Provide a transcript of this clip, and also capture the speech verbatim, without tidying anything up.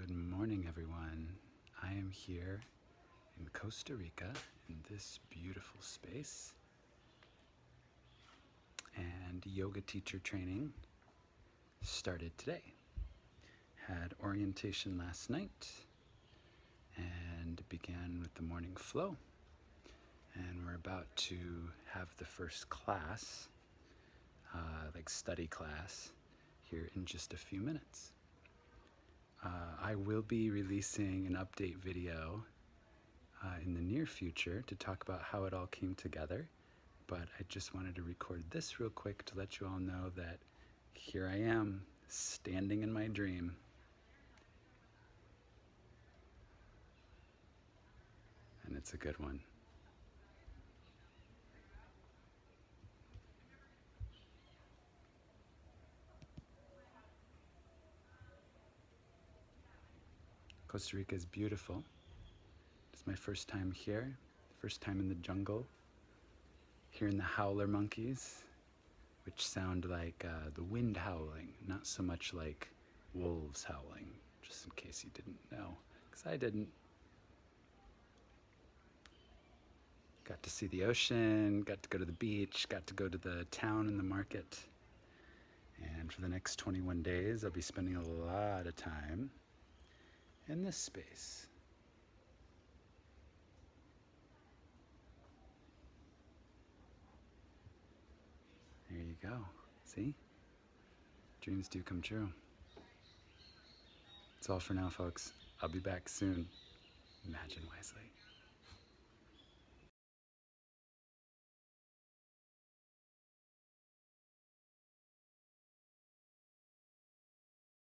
Good morning, everyone. I am here in Costa Rica in this beautiful space, and yoga teacher training started today. Had orientation last night and began with the morning flow, and we're about to have the first class, uh, like study class, here in just a few minutes. Uh, I will be releasing an update video uh, in the near future to talk about how it all came together, but I just wanted to record this real quick to let you all know that here I am, standing in my dream. And it's a good one. Costa Rica is beautiful. It's my first time here, first time in the jungle, hearing the howler monkeys, which sound like uh, the wind howling, not so much like wolves howling, just in case you didn't know, because I didn't. Got to see the ocean, got to go to the beach, got to go to the town and the market. And for the next twenty-one days, I'll be spending a lot of time in this space. There you go. See? Dreams do come true. That's all for now, folks. I'll be back soon. Imagine wisely.